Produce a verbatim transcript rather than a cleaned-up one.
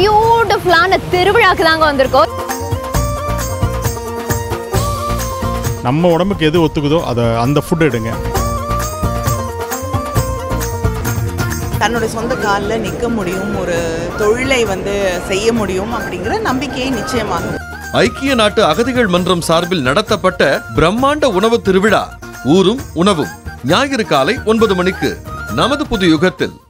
பியூட்டிஃபுல்லான திருவிழாக்கு தாங்க வந்திருக்கோம். நம்ம உடம்புக்கு எது ஒத்துக்குதோ அதை அந்த ஃபுட் எடுங்க. தன்னோட சொந்த காலில் நிற்க முடியும், ஒரு தொழிலை வந்து செய்ய முடியும் அப்படிங்கிற நம்பிக்கையை நிச்சயமாக. ஐக்கிய நாட்டு அகதிகள் மன்றம் சார்பில் நடத்தப்பட்ட பிரம்மாண்ட உணவு திருவிழா ஊரும் உணவும் ஞாயிறு காலை ஒன்பது மணிக்கு நமது புது யுகத்தில்.